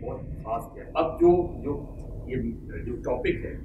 بہت خاص ہے. اب جو ٹاپک ہے،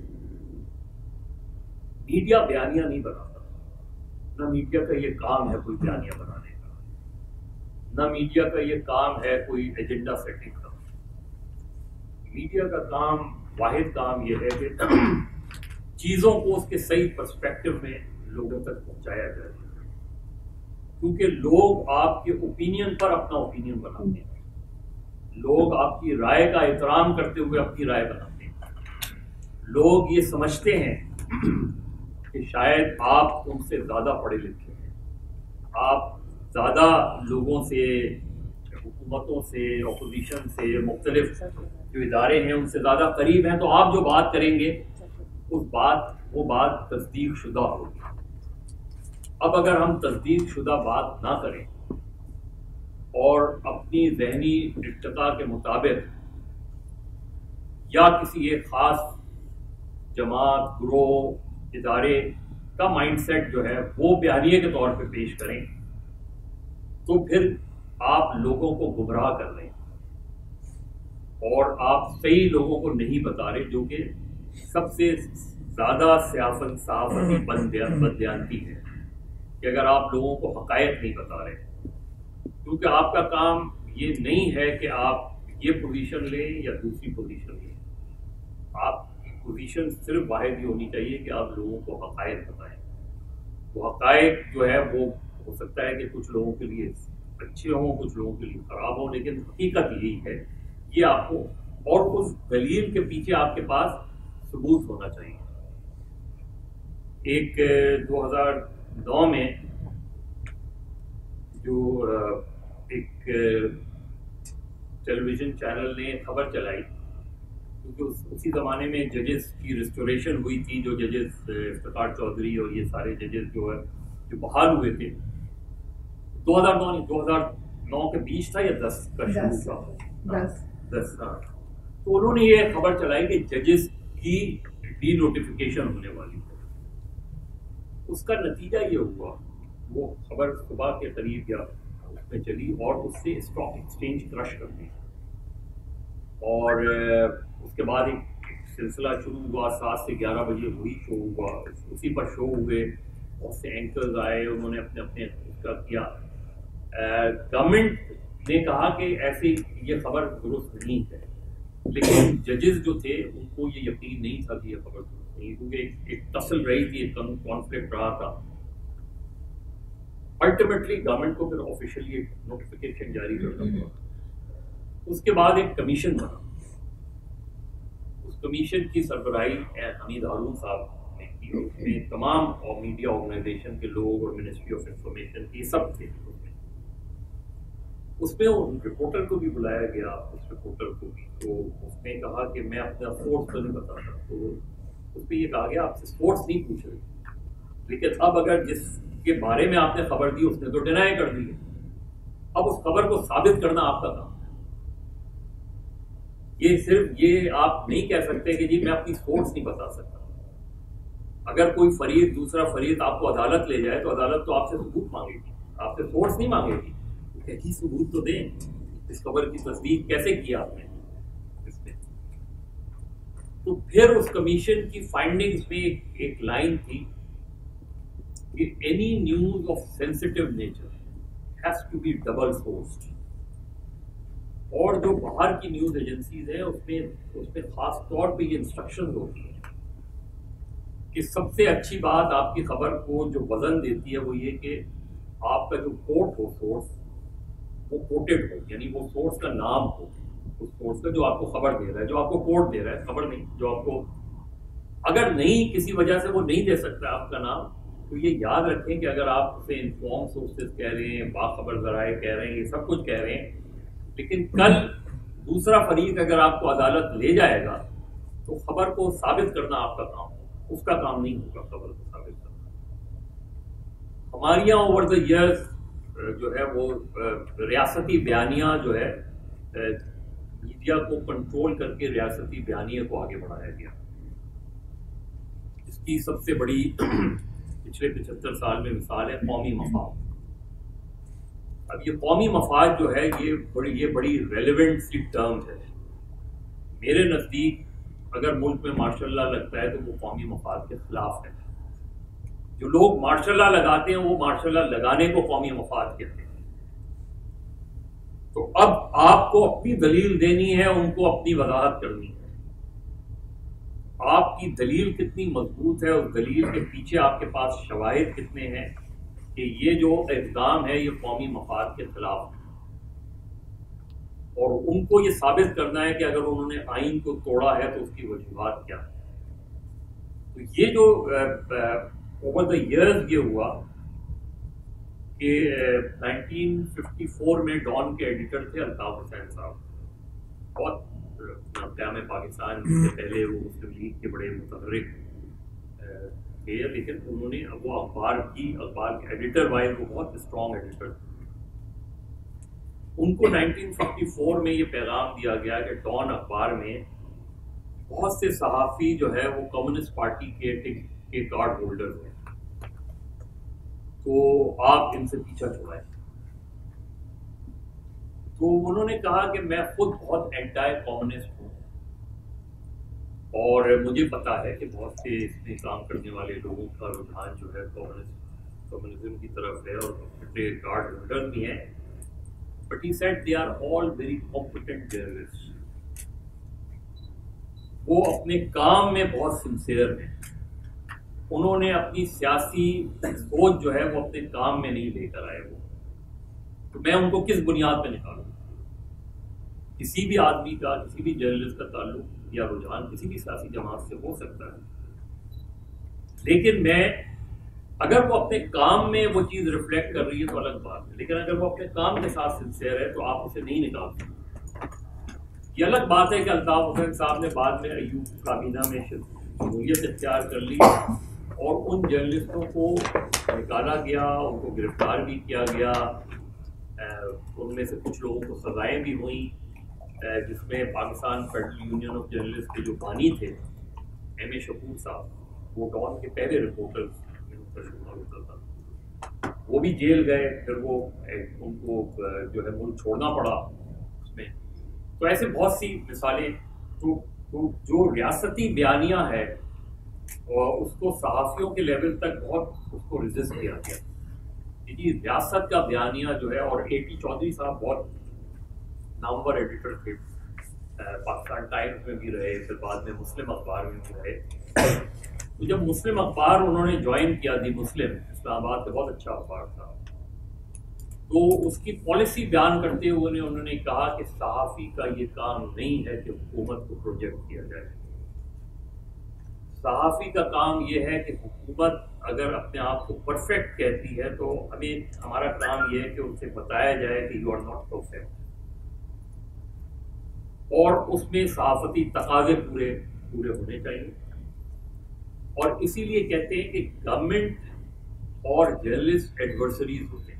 میڈیا بیانیہ نہیں بناتا، نہ میڈیا کا یہ کام ہے کوئی بیانیہ بنانے کا، نہ میڈیا کا یہ کام ہے کوئی ایجنڈا سیٹنگ کا. میڈیا کا کام، واحد کام یہ ہے کہ چیزوں کو اس کے صحیح پرسپیکٹو میں لوگوں تک پہنچایا جائے، کیونکہ لوگ آپ کے اوپینین پر اپنا اوپینین بناتے ہیں، لوگ آپ کی رائے کا احترام کرتے ہوئے اپنی رائے بناتے ہیں. لوگ یہ سمجھتے ہیں کہ شاید آپ ان سے زیادہ پڑھے لکھے ہیں، آپ زیادہ لوگوں سے، حکومتوں سے، اپوزیشن سے، مختلف جو ادارے ہیں ان سے زیادہ قریب ہیں، تو آپ جو بات کریں گے وہ بات تصدیق شدہ ہوگی. اب اگر ہم تصدیق شدہ بات نہ کریں اور اپنی ذہنی ارتقاء کے مطابق یا کسی ایک خاص جماعت، گروہ، ادارے کا مائنڈ سیٹ جو ہے وہ بیانیے کے طور پہ پیش کریں، تو پھر آپ لوگوں کو گمراہ کر رہے ہیں اور آپ صحیح لوگوں کو نہیں بتا رہے، جو کہ سب سے زیادہ صحافتی بددیانتی ہے کہ اگر آپ لوگوں کو حقائق نہیں بتا رہے. کیونکہ آپ کا کام یہ نہیں ہے کہ آپ یہ پوزیشن لیں یا دوسری پوزیشن لیں، آپ کی پوزیشن صرف واحد ہی ہونی چاہیے کہ آپ لوگوں کو حقائق بتائیں. وہ حقائق جو ہے وہ ہو سکتا ہے کہ کچھ لوگوں کے لیے اچھے ہوں، کچھ لوگوں کے لیے خراب ہوں، لیکن حقیقت یہی ہے. یہ آپ کو، اور اس دلیل کے پیچھے آپ کے پاس ثبوت ہونا چاہیے. ایک 2009 میں جو ایک ٹیلی ویژن چینل نے خبر چلائی، کیونکہ اسی زمانے میں ججز کی ریسٹوریشن ہوئی تھی، جو ججز افتخار چودھری اور یہ سارے ججز جو بحال ہوئے تھے. 2009 کے 20 تھا یا 10 کا شروع تھا، 10 ہاں. تو انہوں نے یہ خبر چلائی کہ ججز کی ڈی نوٹیفیکیشن ہونے والی ہے. اس کا نتیجہ یہ ہوا، وہ خبر صبح کے قریب یا اس میں چلی اور اس سے اسٹاک ایکسچینج کرش کر دی، اور اس کے بعد ایک سلسلہ شروع ہوا. 7 سے 11 بجے وہی شو ہوا، اسی پر شو ہوئے، بہت سے اینکرز آئے، انہوں نے اپنے اس کا کیا. گورنمنٹ نے کہا کہ ایسی یہ خبر درست نہیں ہے، لیکن ججز جو تھے ان کو یہ یقین نہیں تھا کہ یہ خبر درست نہیں، کیونکہ ایک ٹسل رہی تھی، ایک کانفلکٹ رہا تھا. الٹیمیٹلی گورنمنٹ کو پھر آفیشلی ایک نوٹیفیکیشن جاری کرنا پڑا. اس کے بعد ایک کمیشن بنا. اس کمیشن کی سربراہی حمید ہارون صاحب نے کی، اور اس میں تمام میڈیا آرگنائزیشن کے لوگ اور منسٹری آف انفارمیشن کے سب تھے. اس میں رپورٹر کو بھی بلایا گیا، اس رپورٹر کو بھی. تو اس نے کہا کہ میں اپنا سورس تو نہیں بتاتا. تو اس پہ یہ کہا گیا آپ سے سورس نہیں پوچھ رہے، لیکن اب اگر جس کے بارے میں آپ نے خبر دی اس نے تو ڈینائی کر دی ہے، اب اس خبر کو ثابت کرنا آپ کا کام ہے. یہ صرف یہ آپ نہیں کہہ سکتے کہ جی میں اپنی سورس نہیں بتا سکتا. اگر کوئی فریق، دوسرا فریق آپ کو عدالت لے جائے تو عدالت تو آپ سے ثبوت مانگے گی، آپ سے سورس نہیں مانگے گی. کہ ثبوت تو دیں، اس خبر کی تصدیق کیسے کی آپ نے اس میں. تو پھر اس کمیشن کی فائنڈنگز میں ایک لائن تھی کہ any news of sensitive nature has to be double sourced. اور جو باہر کی نیوز ایجنسیز ہیں اس میں خاص طور پہ یہ انسٹرکشن ہوتی ہیں کہ سب سے اچھی بات آپ کی خبر کو جو وزن دیتی ہے وہ یہ کہ آپ کا جو کوٹ ہو، سورس وہ کوٹڈ ہو، یعنی وہ سورس کا نام ہو، اس سورس کا جو آپ کو خبر دے رہا ہے، جو آپ کو کوٹ دے رہا ہے، خبر نہیں، جو آپ کو اگر نہیں کسی وجہ سے وہ نہیں دے سکتا آپ کا نام، تو یہ یاد رکھیں کہ اگر آپ اسے انفارم سورسز کہہ رہے ہیں، باخبر ذرائع کہہ رہے ہیں، یہ سب کچھ کہہ رہے ہیں، لیکن کل دوسرا فریق اگر آپ کو عدالت لے جائے گا تو خبر کو ثابت کرنا آپ کا کام ہے، اس کا کام نہیں ہوگا خبر کو ثابت کرنا. ہمارے یہاں اوور دا ایئرز جو ہے وہ ریاستی بیانیہ جو ہے میڈیا کو کنٹرول کر کے ریاستی بیانیے کو آگے بڑھایا گیا. اس کی سب سے بڑی پچھلے 75 سال میں مثال ہے قومی مفاد. اب یہ قومی مفاد جو ہے یہ بڑی ریلیونٹ سی ٹرم ہے. میرے نزدیک اگر ملک میں مارشل لا لگتا ہے تو وہ قومی مفاد کے خلاف ہے. جو لوگ مارشل لا لگاتے ہیں وہ مارشل لا لگانے کو قومی مفاد کہتے ہیں. تو اب آپ کو اپنی دلیل دینی ہے, ان کو اپنی وضاحت کرنی ہے. آپ کی دلیل کتنی مضبوط ہے, اس دلیل کے پیچھے آپ کے پاس شواہد کتنے ہیں کہ یہ جو اقدام ہے یہ قومی مفاد کے خلاف ہے, اور ان کو یہ ثابت کرنا ہے کہ اگر انہوں نے آئین کو توڑا ہے تو اس کی وجوہات کیا ہے. تو یہ جو اوور دا ایئرز یہ ہوا کہ 1954 میں ڈان کے ایڈیٹر تھے الطاف حسین صاحب, بہت قیام پاکستان سے پہلے وہ مسلم لیگ کے بڑے متحرک تھے, لیکن انہوں نے وہ اخبار کے ایڈیٹر وائز وہ بہت اسٹرانگ ایڈیٹر تھے. ان کو 1954 میں یہ پیغام دیا گیا کہ ڈان اخبار میں بہت سے صحافی جو ہے وہ کمیونسٹ پارٹی کے کارڈ ہولڈر ہیں, تو آپ ان سے پیچھا چھڑائیں. تو انہوں نے کہا کہ میں خود بہت اینٹائی کمیونسٹ ہوں, اور مجھے پتا ہے کہ بہت سے اس میں کام کرنے والے لوگوں کا رجحان جو ہے کمیونزم کی طرف ہے, اور کارڈ ہولڈر بھی ہیں. But he said they are all very competent journalists. وہ اپنے کام میں بہت سنسیئر ہیں. انہوں نے اپنی سیاسی سوچ جو ہے وہ اپنے کام میں نہیں لے کر آئے. وہ تو میں ان کو کس بنیاد پہ نکالوں؟ کسی بھی آدمی کا, کسی بھی جرنلسٹ کا تعلق یا رجحان کسی بھی سیاسی جماعت سے ہو سکتا ہے, لیکن میں اگر وہ اپنے کام میں وہ چیز ریفلیکٹ کر رہی ہے تو الگ بات ہے, لیکن اگر وہ اپنے کام کے ساتھ سنسیئر ہے تو آپ اسے نہیں نکال سکتے. یہ الگ بات ہے کہ الطاف حسین صاحب نے بعد میں ایوب کابینہ میں شمولیت اختیار کر لی, اور ان جرنلسٹوں کو نکالا گیا, ان کو گرفتار بھی کیا گیا. ان میں سے کچھ لوگوں کو سزائیں بھی ہوئیں, جس میں Pakistan federal union of journalist کے جو بانی تھے ایم اے شکور صاحب, وہ ڈان کے پہلے رپورٹر ہوتا تھا, وہ بھی جیل گئے. پھر وہ ان کو جو ہے ملک چھوڑنا پڑا اس میں. تو ایسے بہت سی مثالیں. تو جو ریاستی بیانیہ ہے اور اس کو صحافیوں کے لیول تک بہت اس کو ریزسٹ کیا گیا. جی ریاست کا بیانیہ جو ہے, اور اے ٹی چودھری صاحب بہت نامور ایڈیٹر تھے, پاکستان ٹائمز میں بھی رہے, پھر بعد میں مسلم اخبار میں بھی رہے. تو جب مسلم اخبار انہوں نے جوائن کیا, دی مسلم اسلام آباد کا بہت اچھا اخبار تھا, تو اس کی پالیسی بیان کرتے ہوئے انہوں نے کہا کہ صحافی کا یہ کام نہیں ہے کہ حکومت کو پروجیکٹ کیا جائے. صحافی کا کام یہ ہے کہ حکومت اگر اپنے آپ کو پرفیکٹ کہتی ہے تو ہمارا کام یہ ہے کہ ان سے بتایا جائے کہ یو آر ناٹ پرفیکٹ, اور اس میں صحافتی تقاضے پورے ہونے چاہیے. اور اسی لیے کہتے ہیں کہ گورنمنٹ اور جرنلسٹ ایڈورسریز ہوتے ہیں.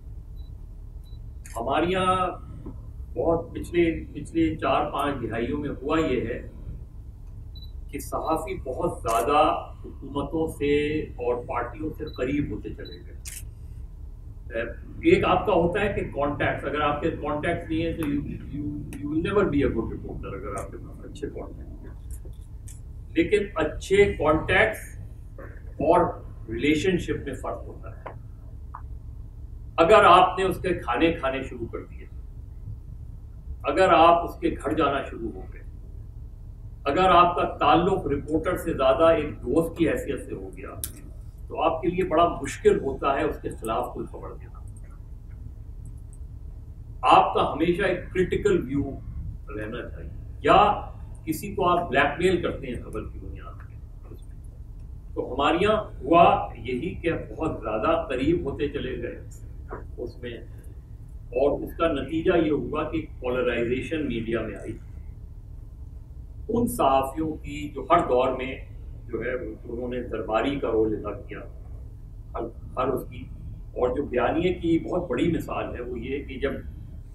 ہمارے یہاں بہت پچھلے 4-5 دہائیوں میں ہوا یہ ہے کہ صحافی بہت زیادہ حکومتوں سے اور پارٹیوں سے قریب ہوتے چلے گئے. ایک آپ کا ہوتا ہے کہ کانٹیکٹ, اگر آپ کے کانٹیکٹ نہیں ہے تو you will never be a good reporter اگر آپ کے پاس اچھے کانٹیکٹ ہیں. لیکن اچھے کانٹیکٹس اور ریلیشن شپ میں فرق ہوتا ہے. اگر آپ نے اس کے کھانے شروع کر دیے, اگر آپ اس کے گھر جانا شروع ہو گئے, اگر آپ کا تعلق رپورٹر سے زیادہ ایک دوست کی حیثیت سے ہو گیا, تو آپ کے لیے بڑا مشکل ہوتا ہے اس کے خلاف کوئی خبر دینا. آپ کا ہمیشہ ایک کریٹیکل ویو رہنا چاہیے, یا کسی کو آپ بلیک میل کرتے ہیں خبر کی بنیاد پہ. تو ہمارے یہاں ہوا یہی کہ بہت زیادہ قریب ہوتے چلے گئے اس میں, اور اس کا نتیجہ یہ ہوا کہ پولرائزیشن میڈیا میں آئی. ان صحافیوں کی جو ہر دور میں جو ہے انہوں نے درباری کا رول ادا کیا ہر اس کی, اور جو بیانیے کی بہت بڑی مثال ہے وہ یہ کہ جب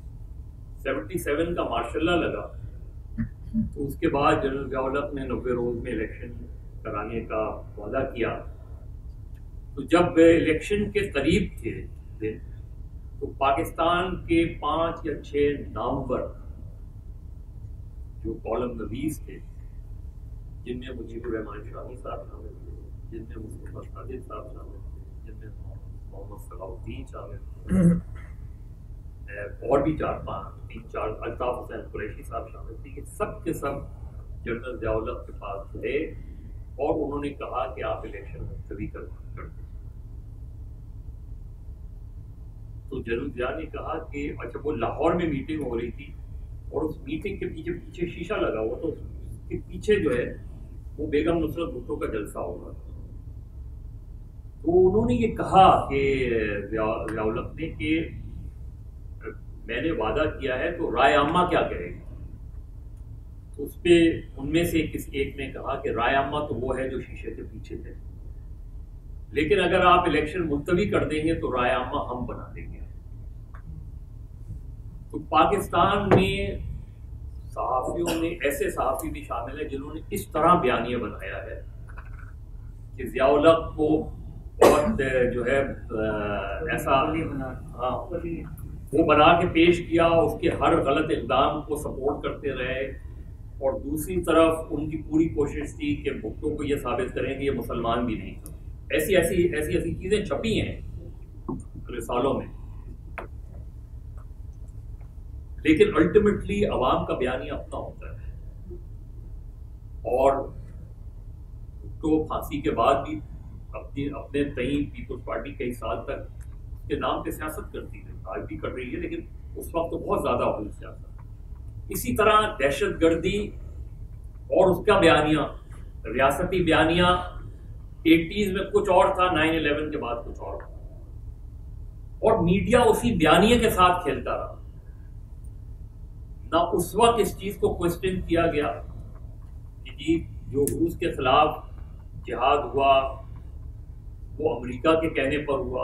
77 کا مارشل لا لگا تو اس کے بعد جنرل ضیاء الحق نے 90 روز میں الیکشن کرانے کا وعدہ کیا. تو جب الیکشن کے قریب تھے تو پاکستان کے 5 یا 6 نامور جو کالم نویس تھے، جن میں مجیب الرحمان شامی صاحب شامل تھے، جن میں مصطفیٰ ساجد صاحب شامل تھے، جن میں محمد صلاح الدین شامل تھے، اور بھی 4 الطاف حسین قریشی صاحب شامل تھے، یہ سب کے سب جنرل ضیاء الحق کے پاس گئے اور انہوں نے کہا کہ آپ الیکشن ملتوی کر دیں. تو جنرل ضیاء نے کہا کہ اچھا، وہ لاہور میں میٹنگ ہو رہی تھی اور اس میٹنگ کے پیچھے شیشہ لگا ہوا، تو اس کے پیچھے جو ہے وہ بیگم نصرت بھٹو کا جلسہ ہوگا. تو انہوں نے یہ کہا کہ ضیاء الحق نے کہ میں نے وعدہ کیا ہے تو رائے عامہ کیا کرے گی. تو اس پہ ان میں سے کسی ایک نے کہا کہ رائے عامہ تو وہ ہے جو شیشے کے پیچھے تھے، لیکن اگر آپ الیکشن ملتوی کر دیں گے تو رائے عامہ ہم بنا دیں گے. تو پاکستان میں صحافیوں میں ایسے صحافی بھی شامل ہیں جنہوں نے اس طرح بیانیہ بنایا ہے کہ ضیاء الحق کو بہت جو ہے ایسا وہ بنا کے پیش کیا، اس کے ہر غلط اقدام کو سپورٹ کرتے رہے، اور دوسری طرف ان کی پوری کوشش تھی کہ بھٹو کو یہ ثابت کریں کہ یہ مسلمان بھی نہیں. ایسی چیزیں چھپی ہیں رسالوں میں، لیکن الٹیمیٹلی عوام کا بیانیہ اپنا ہوتا ہے. اور تو پھانسی کے بعد بھی اپنے تئیں پیپلز پارٹی کئی سال تک اس کے نام پہ سیاست کرتی ہے، آج بھی کر رہی ہے، لیکن اس وقت تو بہت زیادہ ہوئی سیاست. اسی طرح دہشت گردی اور اس کا بیانیہ، ریاستی بیانیہ 80s میں کچھ اور تھا، 9/11 کے بعد کچھ اور تھا، اور میڈیا اسی بیانیے کے ساتھ کھیلتا رہا. نہ اس وقت اس چیز کو کوسچن کیا گیا کہ جی جو روس کے خلاف جہاد ہوا وہ امریکہ کے کہنے پر ہوا،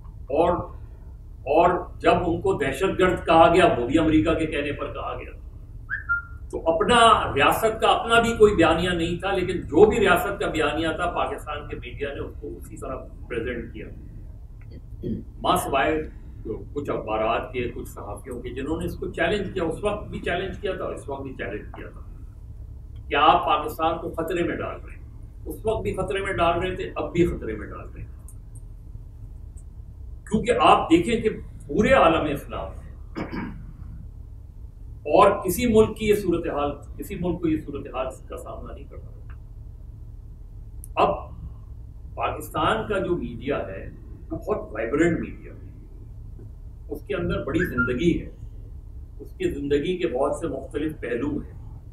اور جب ان کو دہشت گرد کہا گیا وہ بھی امریکہ کے کہنے پر کہا گیا. تو اپنا ریاست کا اپنا بھی کوئی بیانیہ نہیں تھا، لیکن جو بھی ریاست کا بیانیہ تھا پاکستان کے میڈیا نے اس کو اسی طرح پریزنٹ کیا، ماں سوائے کچھ اخبارات کے، کچھ صحافیوں کے جنہوں نے اس کو چیلنج کیا. اس وقت بھی چیلنج کیا تھا، اس وقت بھی چیلنج کیا تھا کہ آپ پاکستان کو خطرے میں ڈال رہے ہیں. اس وقت بھی خطرے میں ڈال رہے تھے، اب بھی خطرے میں ڈال رہے ہیں، کیونکہ آپ دیکھیں کہ پورے عالم اسلام اور کسی ملک کی یہ صورتحال، کسی ملک کو یہ صورتحال کا سامنا نہیں کرنا. اب پاکستان کا جو میڈیا ہے وہ بہت وائبرنٹ میڈیا ہے، اس کے اندر بڑی زندگی ہے، اس کی زندگی کے بہت سے مختلف پہلو ہیں.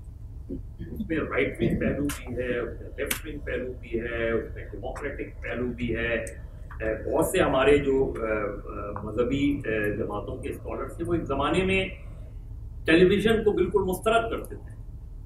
اس میں رائٹ ونگ پہلو بھی ہے، اس میں لیفٹ ونگ پہلو بھی ہے، اس میں ڈیموکریٹک پہلو بھی ہے. بہت سے ہمارے جو مذہبی جماعتوں کے اسکالرس تھے وہ ایک زمانے میں ٹیلی ویژن کو بالکل مسترد کرتے تھے.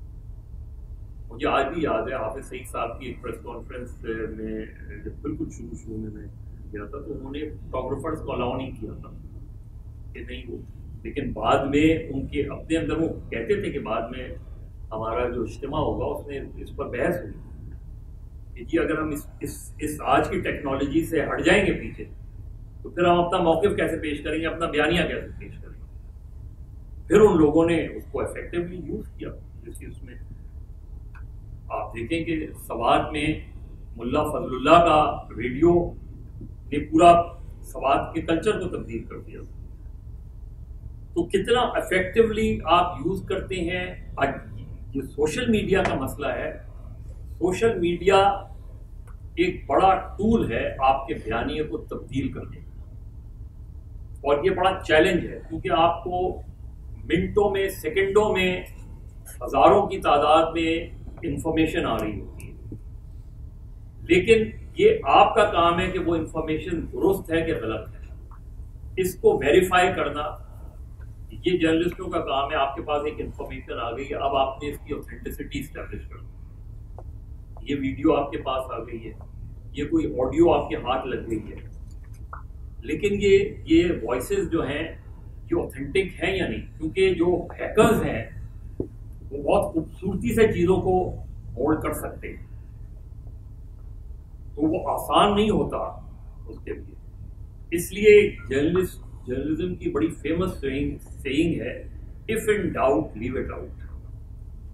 مجھے آج بھی یاد ہے حافظ سعید صاحب کی ایک پریس کانفرنس میں جب بالکل شروع میں گیا تھا تو انہوں نے فوٹوگرافرز کو الاؤ نہیں کیا تھا کہ نہیں وہ، لیکن بعد میں ان کے اپنے اندر وہ کہتے تھے کہ بعد میں ہمارا جو اجتماع ہوگا اس میں اس پر بحث ہوئی کہ جی اگر ہم اس آج کی ٹیکنالوجی سے ہٹ جائیں گے پیچھے تو پھر ہم اپنا موقف کیسے پیش کریں گے، اپنا بیانیہ کیسے پیش کریں گے. پھر ان لوگوں نے اس کو افیکٹولی یوز کیا. جیسے اس میں آپ دیکھیں کہ سوات میں ملا فضل اللہ کا ریڈیو نے پورا سوات کے کلچر کو تبدیل کر دیا. تو کتنا افیکٹولی آپ یوز کرتے ہیں. یہ سوشل میڈیا کا مسئلہ ہے. سوشل میڈیا ایک بڑا ٹول ہے آپ کے بیانیے کو تبدیل کرنے کا، اور یہ بڑا چیلنج ہے کیونکہ آپ کو منٹوں میں، سیکنڈوں میں، ہزاروں کی تعداد میں انفارمیشن آ رہی ہوتی ہے، لیکن یہ آپ کا کام ہے کہ وہ انفارمیشن درست ہے کہ غلط ہے، اس کو ویریفائی کرنا یہ جرنلسٹوں کا کام ہے. آپ کے پاس ایک انفارمیشن آ گئی ہے، اب آپ نے اس کی اوتھینٹسٹی اسٹیبلش کرنا. یہ ویڈیو آپ کے پاس آ گئی ہے، یہ کوئی آڈیو آپ کے ہاتھ لگ گئی ہے، لیکن یہ وائسز جو ہیں یہ اوتھینٹک ہیں یا نہیں؟ کیونکہ جو ہیکرز ہیں وہ بہت خوبصورتی سے چیزوں کو ہولڈ کر سکتے ہیں، تو وہ آسان نہیں ہوتا اس کے لیے. اس لیے جرنلزم کی بڑی فیمس سیئنگ ہے، if in doubt leave it out.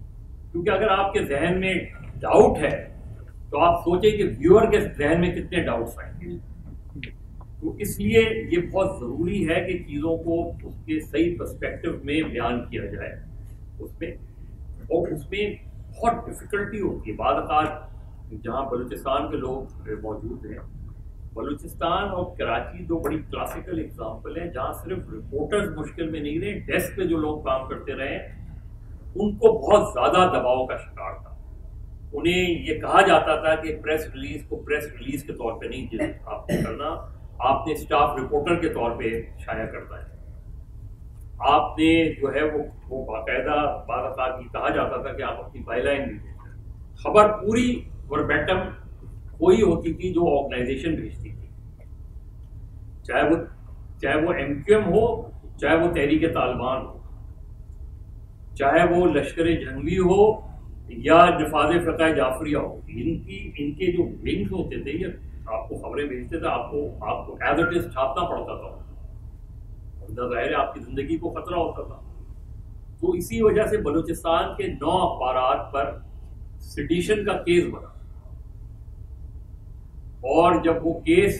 کیونکہ اگر آپ کے ذہن میں ڈاؤٹ ہے تو آپ سوچیں کہ ویور کے ذہن میں کتنے ڈاؤٹس آئیں گے. تو اس لیے یہ بہت ضروری ہے کہ چیزوں کو اس کے صحیح پرسپیکٹو میں بیان کیا جائے اس میں. اور اس میں بہت ڈفیکلٹی ہوتی ہے بعض اوقات. جہاں بلوچستان کے لوگ موجود ہیں، بلوچستان اور کراچی دو بڑی کلاسیکل اگزامپل ہیں جہاں صرف رپورٹرز مشکل میں نہیں رہے، ڈیسک پہ جو لوگ کام کرتے رہے ان کو بہت زیادہ دباؤ کا شکار تھا. انہیں یہ کہا جاتا تھا کہ پریس ریلیز کو پریس ریلیز کے طور پہ نہیں آپ نے کرنا، آپ نے اسٹاف رپورٹر کے طور پہ شائع کرنا ہے. آپ نے جو ہے وہ باقاعدہ بعض اوقات یہ کہا جاتا تھا کہ آپ اپنی بائی لائن بھی دیں. خبر پوری وربیٹم وہی ہوتی تھی جو آرگنائزیشن بھیجتی تھی، چاہے وہ ایم کیو ایم ہو، چاہے وہ تحریک طالبان ہو، چاہے وہ لشکر جنگی ہو یا نفاذ فرقہ جعفریہ ہو. ان کے جو ونگز ہوتے تھے یہ آپ کو خبریں بھیجتے تھے، آپ کو ایز اٹ از چھاپنا پڑتا تھا. ظاہر ہے آپ کی زندگی کو خطرہ ہوتا تھا. تو اسی وجہ سے بلوچستان کے 9 اخبارات پر سیڈیشن کا کیس بنا، اور جب وہ کیس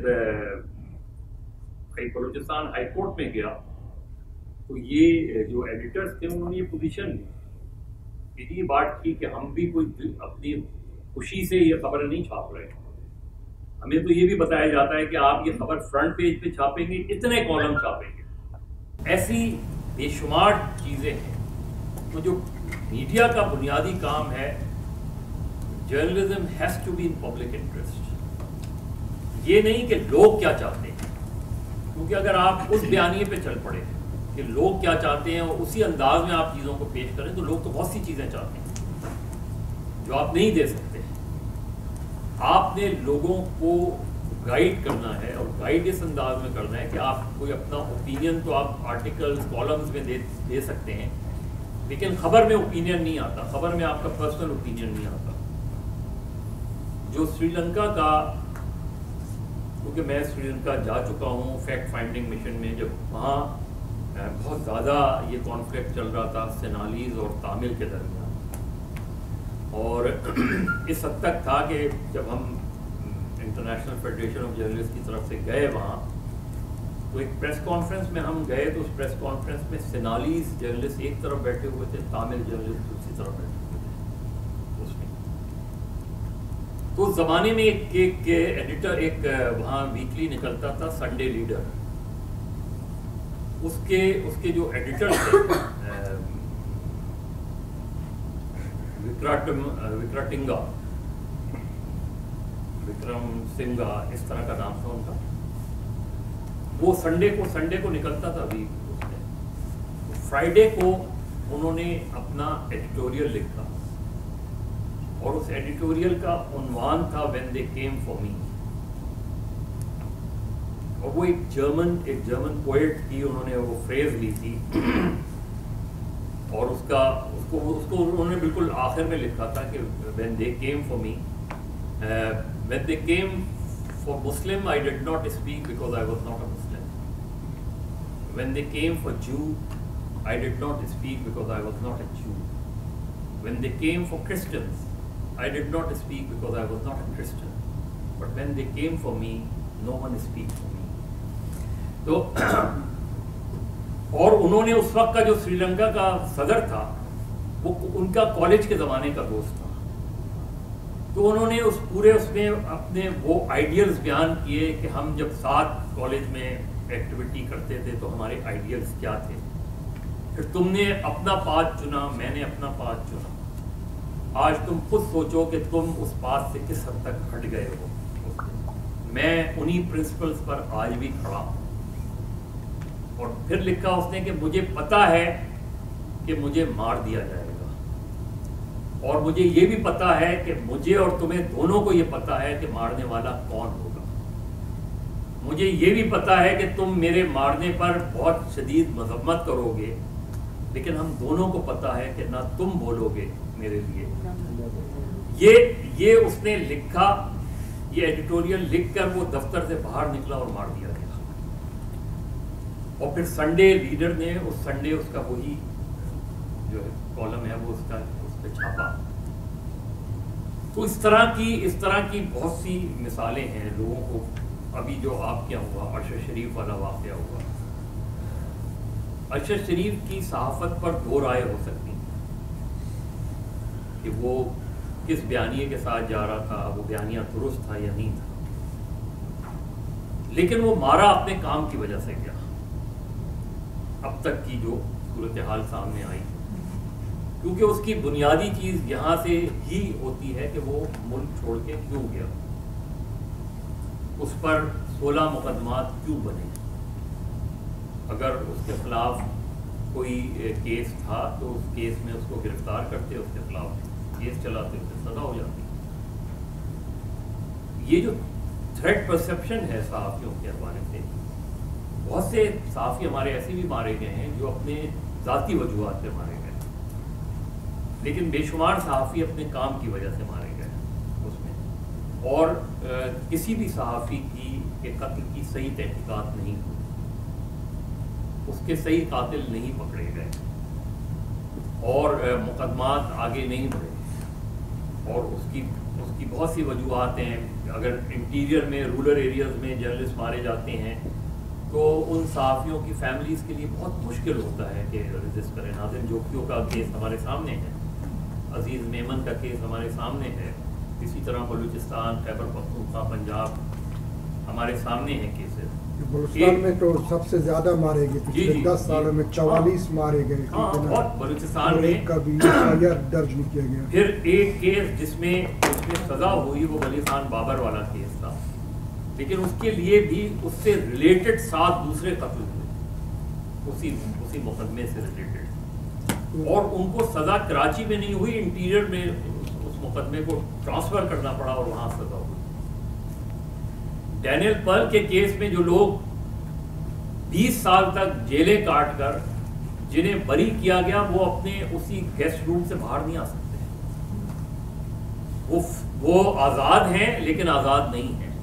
بلوچستان ہائی کورٹ میں گیا تو یہ جو ایڈیٹرز تھے انہوں نے یہ پوزیشن لی کہ یہ بات تھی کہ ہم بھی کوئی اپنی خوشی سے یہ خبر نہیں چھاپ رہے. ہمیں تو یہ بھی بتایا جاتا ہے کہ آپ یہ خبر فرنٹ پیج پہ چھاپیں گے، اتنے کالم چھاپیں گے. ایسی بے شمار چیزیں ہیں. تو جو میڈیا کا بنیادی کام ہے، journalism has to be in public interest. یہ نہیں کہ لوگ کیا چاہتے ہیں، کیونکہ اگر آپ اس بیانیے پہ چل پڑے کہ لوگ کیا چاہتے ہیں اور اسی انداز میں آپ چیزوں کو پیش کریں تو لوگ تو بہت سی چیزیں چاہتے ہیں جو آپ نہیں دے سکتے. آپ نے لوگوں کو گائیڈ کرنا ہے، اور گائیڈ اس انداز میں کرنا ہے کہ آپ کوئی اپنا اوپینین تو آپ آرٹیکلز کالمز میں دے سکتے ہیں، لیکن خبر میں اوپینین نہیں آتا، خبر میں آپ کا پرسنل اوپینین نہیں آتا. جو سری لنکا کا، کیونکہ میں سری لنکا جا چکا ہوں فیکٹ فائنڈنگ مشن میں، جب وہاں بہت زیادہ یہ کانفلکٹ چل رہا تھا سینالیز اور تامل کے درمیان، اور اس حد تک تھا کہ جب ہم انٹرنیشنل فیڈریشن آف جرنلسٹ کی طرف سے گئے وہاں تو ایک پریس کانفرنس میں ہم گئے تو اس پریس کانفرنس میں سینالیز جرنلسٹ ایک طرف بیٹھے ہوئے تھے، تامل جرنلسٹ دوسری طرف بیٹھے ہوئے تھے. اس میں تو اس زمانے میں ایک ایڈیٹر، ایک وہاں ویکلی نکلتا تھا سنڈے لیڈر، اس کے جو ایڈیٹر تھے وکرم سنگا اس طرح کا نام تھا ان کا. وہ سنڈے کو نکلتا تھا ابھی. فرائیڈے کو انہوں نے اپنا ایڈیٹوریل لکھا، اور اس ایڈیٹوریل کا عنوان تھا when they came for me. اور وہ ایک جرمن پوئٹ کی انہوں نے وہ فریز لی تھی، اور اس کو انہوں نے بالکل آخر میں لکھا تھا کہ when they came for me, when they came for Muslim, I did not speak because I was not a Muslim. When they came for Jew, I did not speak because I was not a Jew. When they came for Christians, I did not speak because I was not a Christian. But when they came for me, no one speaks for me. تو اور انہوں نے اس وقت کا جو سری لنکا کا صدر تھا وہ ان کا کالج کے زمانے کا دوست تھا. تو انہوں نے اس میں اپنے وہ آئیڈیلز بیان کیے کہ ہم جب ساتھ کالج میں ایکٹیویٹی کرتے تھے تو ہمارے آئیڈیلز کیا تھے. پھر تم نے اپنا پاتھ چنا، میں نے اپنا پاتھ چنا. آج تم خود سوچو کہ تم اس پاتھ سے کس حد تک ہٹ گئے ہو. میں انہی پرنسپلز پر آج بھی کھڑا ہوں. اور پھر لکھا اس نے کہ مجھے پتا ہے کہ مجھے مار دیا جائے گا، اور مجھے یہ بھی پتا ہے کہ مجھے اور تمہیں دونوں کو یہ پتا ہے کہ مارنے والا کون ہوگا. مجھے یہ بھی پتا ہے کہ تم میرے مارنے پر بہت شدید مذمت کرو گے، لیکن ہم دونوں کو پتا ہے کہ نہ تم بولو گے میرے لیے. یہ اس نے لکھا، یہ ایڈیٹوریل لکھ کر وہ دفتر سے باہر نکلا اور مار دیا گیا. اور پھر سنڈے لیڈر نے اس کا وہی جو ہے کالم ہے وہ اس پہ چھاپا. تو اس طرح کی بہت سی مثالیں ہیں لوگوں کو. ابھی جو آپ کیا ہوا ارشد شریف والا واقعہ ہوا, ارشد شریف کی صحافت پر دو رائے ہو سکتی ہیں کہ وہ کس بیانیے کے ساتھ جا رہا تھا, وہ بیانیہ درست تھا یا نہیں تھا, لیکن وہ مارا اپنے کام کی وجہ سے گیا. اب تک کی جو صورتحال سامنے آئی, کیونکہ اس کی بنیادی چیز یہاں سے ہی ہوتی ہے کہ وہ ملک چھوڑ کے کیوں گیا, اس پر 16 مقدمات کیوں بنے. اگر اس کے خلاف کوئی کیس تھا تو اس کیس میں اس کو گرفتار کرتے, اس کے خلاف کیس چلاتے, اسے سزا ہو جاتی. یہ جو تھریٹ پرسیپشن ہے صحافیوں کے حوالے سے, بہت سے صحافی ہمارے ایسے بھی مارے گئے ہیں جو اپنے ذاتی وجوہات پہ مارے گئے, لیکن بے شمار صحافی اپنے کام کی وجہ سے مارے گئے اس میں. اور کسی بھی صحافی کے قتل کی صحیح تحقیقات نہیں ہوئی, اس کے صحیح قاتل نہیں پکڑے گئے, اور مقدمات آگے نہیں بڑھے. اور اس کی بہت سی وجوہات ہیں. اگر انٹیریئر میں رورل ایریاز میں جرنلسٹ مارے جاتے ہیں تو ان صحافیوں کی فیملیز کے لیے بہت مشکل ہوتا ہے کہ ریزسٹ کریں. ناظرین جوکیوں کا کیس ہمارے سامنے ہے, عزیز میمن کا کیس ہمارے سامنے ہے, اسی طرح بلوچستان, خیبر پختونخوا, پنجاب ہمارے سامنے ہیں کیسز. بلوچستان میں تو سب سے زیادہ مارے گئے, پچھلے 10 سالوں میں 44 مارے گئے, اور بلوچستان میں کا بھی درج نہیں کیا گیا. پھر ایک کیس جس میں سزا ہوئی وہ ولی خان بابر والا کیس تھا, لیکن اس کے لیے بھی اس سے ریلیٹڈ 7 دوسرے قتل ہوئے اسی مقدمے سے ریلیٹڈ, اور ان کو سزا کراچی میں نہیں ہوئی, انٹیریئر میں اس مقدمے کو ٹرانسفر کرنا پڑا اور وہاں سزا ہوئی. ڈینیل پرل کے کیس میں جو لوگ 20 سال تک جیلیں کاٹ کر جنہیں بری کیا گیا وہ اپنے اسی گیسٹ روم سے باہر نہیں آ سکتے. وہ آزاد ہیں لیکن آزاد نہیں ہیں.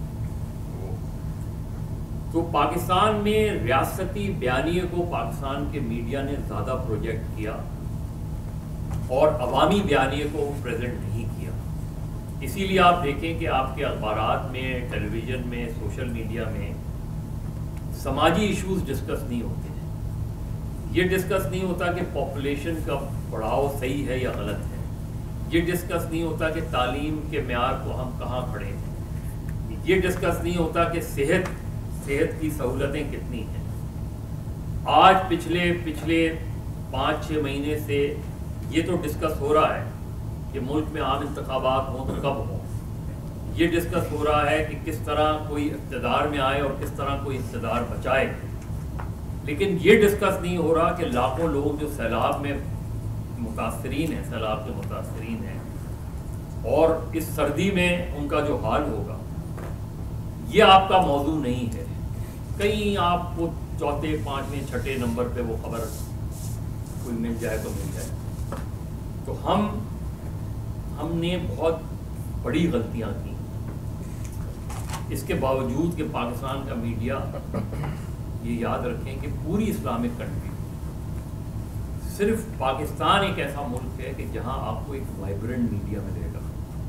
تو پاکستان میں ریاستی بیانیے کو پاکستان کے میڈیا نے زیادہ پروجیکٹ کیا اور عوامی بیانیے کو پریزنٹ نہیں کیا. اسی لیے آپ دیکھیں کہ آپ کے اخبارات میں, ٹیلی ویژن میں, سوشل میڈیا میں سماجی ایشوز ڈسکس نہیں ہوتے ہیں. یہ ڈسکس نہیں ہوتا کہ پاپولیشن کا بڑھاؤ صحیح ہے یا غلط ہے. یہ ڈسکس نہیں ہوتا کہ تعلیم کے معیار کو ہم کہاں کھڑے ہیں. یہ ڈسکس نہیں ہوتا کہ صحت کی سہولتیں کتنی ہیں. آج پچھلے 5-6 مہینے سے یہ تو ڈسکس ہو رہا ہے کہ ملک میں عام انتخابات ہوں تو کب ہوں. یہ ڈسکس ہو رہا ہے کہ کس طرح کوئی اقتدار میں آئے اور کس طرح کوئی اقتدار بچائے. لیکن یہ ڈسکس نہیں ہو رہا کہ لاکھوں لوگ جو سیلاب میں متاثرین ہیں, سیلاب کے متاثرین ہیں, اور اس سردی میں ان کا جو حال ہوگا, یہ آپ کا موضوع نہیں ہے. کہیں آپ کو 4، 5، 6 نمبر پہ وہ خبر کوئی مل جائے تو مل جائے. تو ہم نے بہت بڑی غلطیاں کی. اس کے باوجود کہ پاکستان کا میڈیا, یہ یاد رکھیں کہ پوری اسلامک کنٹری, صرف پاکستان ایک ایسا ملک ہے کہ جہاں آپ کو ایک وائبرنٹ میڈیا ملے گا.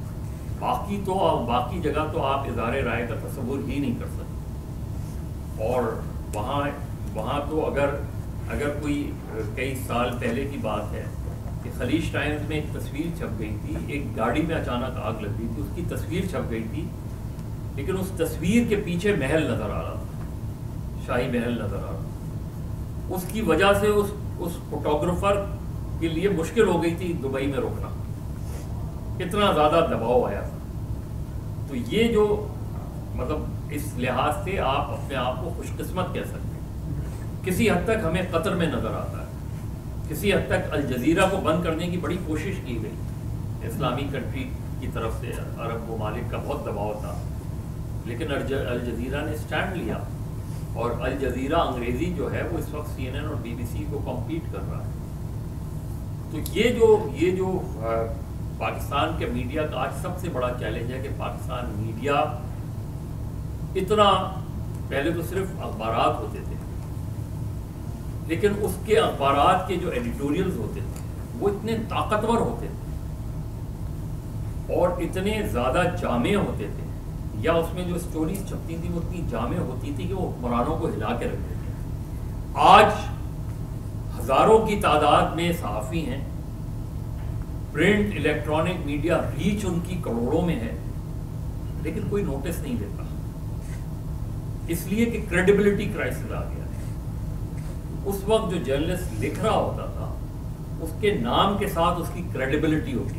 باقی جگہ تو آپ اظہار رائے کا تصور ہی نہیں کر سکتے. اور وہاں تو اگر کوئی کئی سال پہلے کی بات ہے کہ خلیج ٹائمز میں ایک تصویر چھپ گئی تھی, ایک گاڑی میں اچانک آگ لگ گئی تھی, اس کی تصویر چھپ گئی تھی, لیکن اس تصویر کے پیچھے محل نظر آ رہا تھا, شاہی محل نظر آ رہا تھا. اس کی وجہ سے اس فوٹوگرافر کے لیے مشکل ہو گئی تھی دبئی میں رکنا, اتنا زیادہ دباؤ آیا تھا. تو یہ جو مطلب اس لحاظ سے آپ اپنے آپ کو خوش قسمت کہہ سکتے ہیں. کسی حد تک ہمیں قطر میں نظر آتا ہے, کسی حد تک الجزیرہ کو بند کرنے کی بڑی کوشش کی گئی اسلامی کنٹری کی طرف سے, عرب ممالک کا بہت دباؤ تھا, لیکن الجزیرہ نے اسٹینڈ لیا, اور الجزیرہ انگریزی جو ہے وہ اس وقت CNN اور BBC کو کمپیٹ کر رہا ہے. تو یہ جو پاکستان کے میڈیا کا آج سب سے بڑا چیلنج ہے کہ پاکستان میڈیا اتنا, پہلے تو صرف اخبارات ہوتے تھے, لیکن اس کے اخبارات کے جو ایڈیٹوریلز ہوتے تھے وہ اتنے طاقتور ہوتے تھے اور اتنے زیادہ جامع ہوتے تھے، یا اس میں جو سٹوریز چھپتی تھی وہ اتنی جامع ہوتی تھی کہ وہ حکمرانوں کو ہلا کے رکھ دیتے تھے۔ آج ہزاروں کی تعداد میں صحافی ہیں، پرنٹ الیکٹرانک میڈیا ریچ ان کی کروڑوں میں ہے، لیکن کوئی نوٹس نہیں لیتا، اس لیے کہ کریڈیبلٹی کرائسس آ گیا ہے۔ اس وقت جو جرنلسٹ لکھ رہا ہوتا تھا اس کے نام کے ساتھ اس کی کریڈیبلٹی ہوتی ہے۔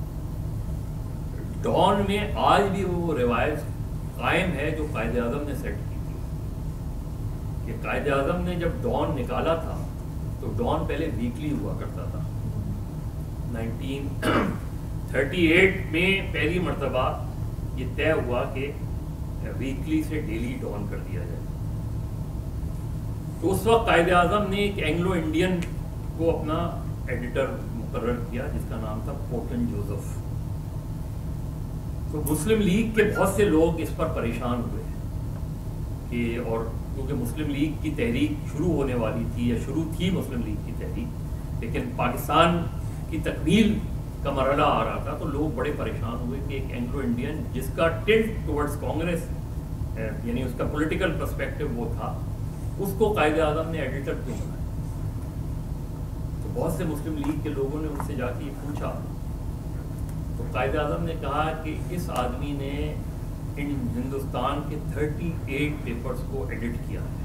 ڈان میں آج بھی وہ روایت قائم ہے جو قائد اعظم نے سیٹ کی تھی، کہ قائد اعظم نے جب ڈان نکالا تھا تو ڈان پہلے ویکلی ہوا کرتا تھا۔ 1938 میں پہلی مرتبہ یہ طے ہوا کہ ویکلی سے ڈیلی ڈان کر دیا جائے۔ تو اس وقت قائد اعظم نے ایک اینگلو انڈین کو اپنا ایڈیٹر مقرر کیا جس کا نام تھا پورٹن جوزف۔ تو مسلم لیگ کے بہت سے لوگ اس پر پریشان ہوئے کہ، اور کیونکہ مسلم لیگ کی تحریک شروع ہونے والی تھی، یا شروع تھی مسلم لیگ کی تحریک، لیکن پاکستان کی تکمیل کا مرحلہ آ رہا تھا، تو لوگ بڑے پریشان ہوئے کہ ایک اینگلو انڈین جس کا ٹلٹ ٹورڈز کانگریس، یعنی اس کا پولیٹیکل پرسپیکٹو وہ تھا، اس کو قائد اعظم نے ایڈیٹر کیوں بنایا؟ تو بہت سے مسلم لیگ کے لوگوں نے ان سے جا کے یہ پوچھا، تو قائد اعظم نے کہا کہ اس آدمی نے ہندوستان کے 38 پیپرز کو ایڈٹ کیا ہے،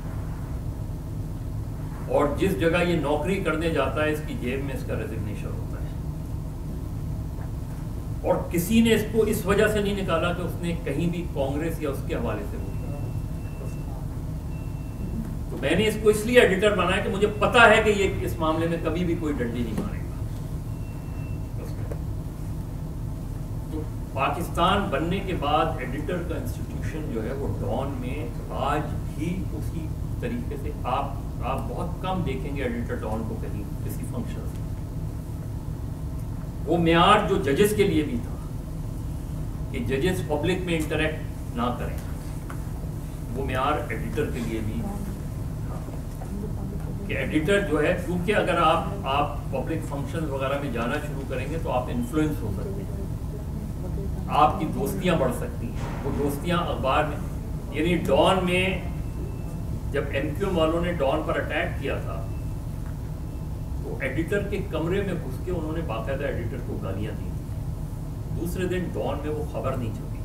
اور جس جگہ یہ نوکری کرنے جاتا ہے اس کی جیب میں اس کا ریزگنیشن ہوتا ہے، اور کسی نے اس کو اس وجہ سے نہیں نکالا کہ اس نے کہیں بھی کانگریس یا اس کے حوالے سے بولا۔ تو میں نے اس کو اس لیے ایڈیٹر بنایا کہ مجھے پتا ہے کہ یہ اس معاملے میں کبھی بھی کوئی ڈنڈی نہیں مارے گا۔ تو پاکستان بننے کے بعد ایڈیٹر کا انسٹیٹیوشن جو ہے وہ ڈان میں آج بھی اسی طریقے سے آپ بہت کم دیکھیں گے ایڈیٹر ڈان کو کہیں کسی فنکشن سے۔ وہ معیار جو ججز کے لیے بھی تھا کہ ججز پبلک میں انٹریکٹ نہ کریں، وہ معیار ایڈیٹر کے لیے بھی کہ ایڈیٹر جو ہے، کیونکہ اگر آپ پبلک فنکشن وغیرہ میں جانا شروع کریں گے تو آپ انفلوئنس ہو سکتے ہیں، آپ کی دوستیاں بڑھ سکتی ہیں۔ وہ دوستیاں اخبار میں، یعنی ڈان میں جب ایم کیو ایم والوں نے ڈان پر اٹیک کیا تھا تو ایڈیٹر کے کمرے میں گھس کے انہوں نے باقاعدہ ایڈیٹر کو گالیاں دی۔ دوسرے دن ڈان میں وہ خبر نہیں چھپی۔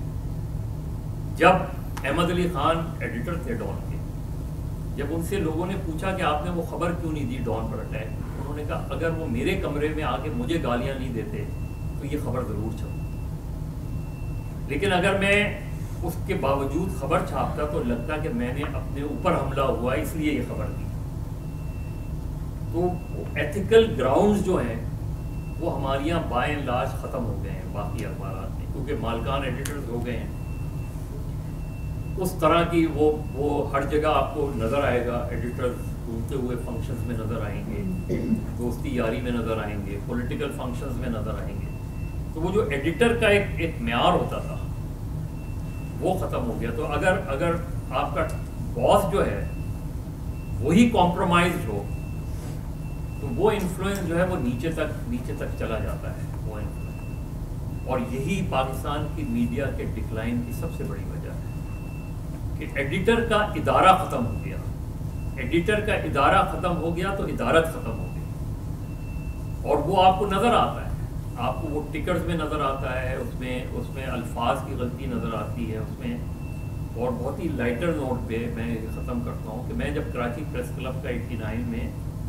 جب احمد علی خان ایڈیٹر تھے ڈان کے، جب ان سے لوگوں نے پوچھا کہ آپ نے وہ خبر کیوں نہیں دی ڈان پر اٹیک، انہوں نے کہا اگر وہ میرے کمرے میں آ کے مجھے گالیاں نہیں دیتے تو یہ خبر ضرور چھپتی، لیکن اگر میں اس کے باوجود خبر چھاپتا تو لگتا کہ میں نے اپنے اوپر حملہ ہوا اس لیے یہ خبر دی۔ تو ایتھیکل گراؤنڈز جو ہیں وہ ہمارے یہاں بائی اینڈ لارج ختم ہو گئے ہیں باقی اخبارات میں، کیونکہ مالکان ایڈیٹرز ہو گئے ہیں۔ اس طرح کی وہ ہر جگہ آپ کو نظر آئے گا، ایڈیٹرز گھومتے ہوئے فنکشنز میں نظر آئیں گے، دوستی یاری میں نظر آئیں گے، پولیٹیکل فنکشنز میں نظر آئیں گے۔ تو وہ جو ایڈیٹر کا ایک معیار ہوتا تھا وہ ختم ہو گیا۔ تو اگر آپ کا باس جو ہے وہی کمپرومائزڈ ہو تو وہ انفلوئنس جو ہے وہ نیچے تک چلا جاتا ہے وہ انفلوئنس، اور یہی پاکستان کی میڈیا کے ڈکلائن کی سب سے بڑی وجہ ہے کہ ایڈیٹر کا ادارہ ختم ہو گیا۔ ایڈیٹر کا ادارہ ختم ہو گیا تو ادارت ختم ہو گئی، اور وہ آپ کو نظر آتا ہے، آپ کو وہ ٹکٹس میں نظر آتا ہے، اس میں الفاظ کی غلطی نظر آتی ہے اس میں۔ اور بہت ہی لائٹر نوٹ پہ میں ختم کرتا ہوں کہ میں جب کراچی پریس کلب کا 89 میں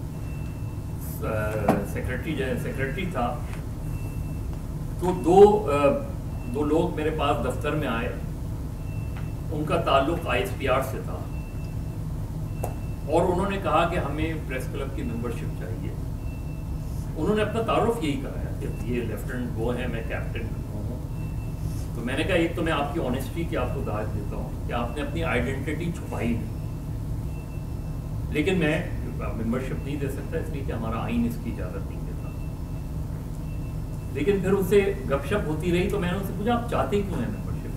سیکرٹری تھا تو دو لوگ میرے پاس دفتر میں آئے، ان کا تعلق ISPR سے تھا، اور انہوں نے کہا کہ ہمیں پریس کلب کی ممبرشپ چاہیے۔ انہوں نے اپنا تعارف یہی کرایا کہ یہ لیفٹیننٹ وہ ہیں، میں کیپٹن ہوں۔ تو میں نے کہا ایک تو میں آپ کی آنیسٹی کی آپ کو داد دیتا ہوں کہ آپ نے اپنی آئیڈینٹی چھپائی نہیں، لیکن میں ممبرشپ نہیں دے سکتا اس لیے کہ ہمارا آئین اس کی اجازت نہیں دیتا۔ لیکن پھر ان سے گپ شپ ہوتی رہی تو میں نے ان سے پوچھا آپ چاہتے کیوں ہیں ممبرشپ؟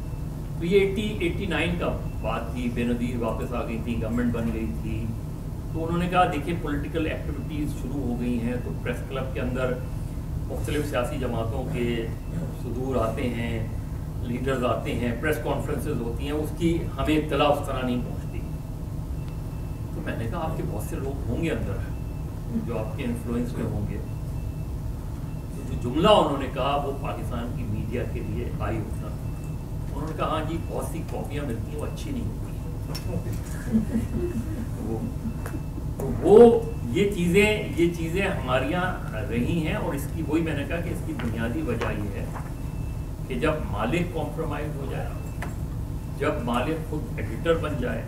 تو یہ 89 کا بات تھی، بے نظیر واپس آ گئی تھی، گورنمنٹ بن گئی تھی، تو انہوں نے کہا دیکھیے پولیٹیکل ایکٹیویٹیز شروع ہو گئی ہیں، تو پریس کلب کے اندر مختلف سیاسی جماعتوں کے صدور آتے ہیں، لیڈرز آتے ہیں، پریس کانفرنسز ہوتی ہیں، اس کی ہمیں اطلاع اس طرح نہیں پہنچتی. تو میں نے کہا آپ کے بہت سے لوگ ہوں گے اندر جو آپ کے انفلوئنس میں ہوں گے. جو جملہ انہوں نے کہا وہ پاکستان کی میڈیا کے لیے آئی ہوتا. انہوں نے کہا ہاں جی بہت سی کاپیاں ملتی ہیں وہ اچھی نہیں ہوتی. وہ یہ چیزیں ہمارے یہاں رہی ہیں، اور اس کی وہی میں نے کہا کہ اس کی بنیادی وجہ یہ ہے کہ جب مالک کمپرومائز ہو جائے، جب مالک خود ایڈیٹر بن جائے،